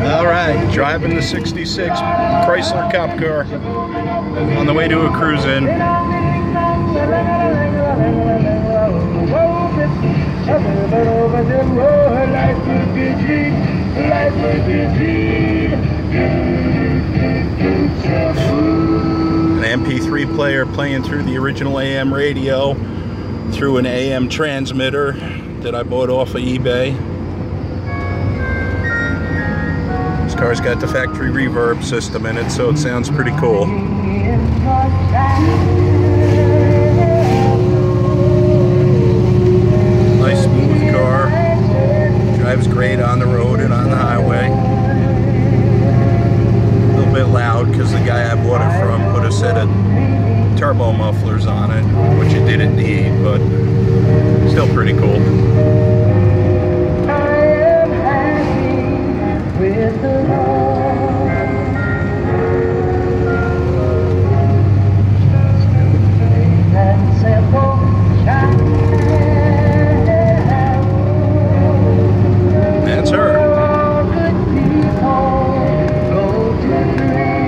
All right, driving the 66 Chrysler Cop car on the way to a cruise-in. An MP3 player playing through the original AM radio through an AM transmitter that I bought off of eBay. This car's got the factory reverb system in it, so it sounds pretty cool. Nice smooth car. Drives great on the road and on the highway. A little bit loud because the guy I bought it from put a set of turbo mufflers on it, which it didn't need, but still pretty cool.